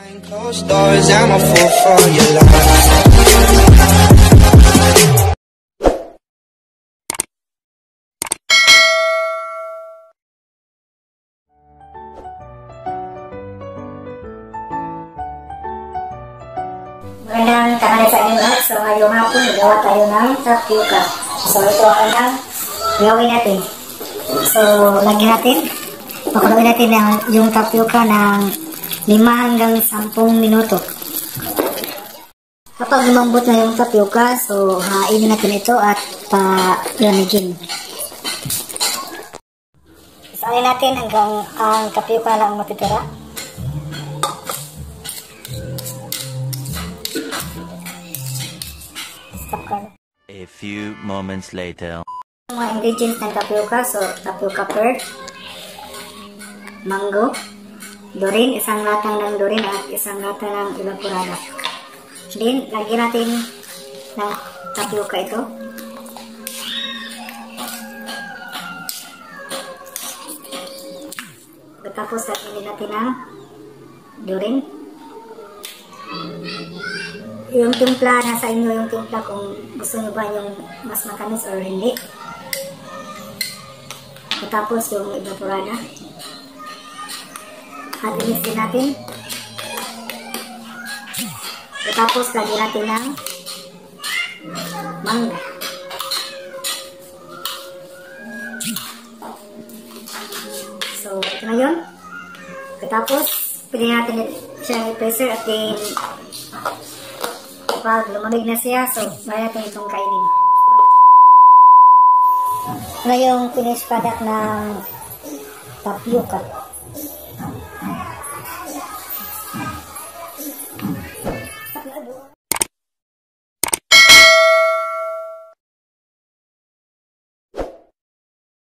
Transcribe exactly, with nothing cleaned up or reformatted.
Closed doors, I'm a fool for your love. Magandang tanghali sa inyo lahat. So ngayong hapon, magawa tayo ng tapioca. So ito ang unang gawin natin. So lagyan natin, pakuloyin natin yung, yung tapioca ng lima hanggang sampung minuto. Kapag lumambot na yung tapioca, so hainin natin ito at pa-lamigin. Isahin natin hanggang ang tapioca lang matitira. A few moments later. Mga ingredients ng tapioca, so tapioca pearl, mango, dorin, isang latang ng dorin at isang latang ng evaporada. Then, lagyan natin ng tapioca ito. Tapos, lagyan natin ng dorin. Yung timpla, nasa inyo yung timpla kung gusto nyo ba yung mas matamis or hindi. Tapos, yung evaporada. At i-mix natin. Tapos, lagyan natin ng mangga. So, ito na yun. Tapos, pili natin siya i-pressure at then pag lumamig na siya, so, bayan natin itong kainin. Ito na yung finished product ng tapioca.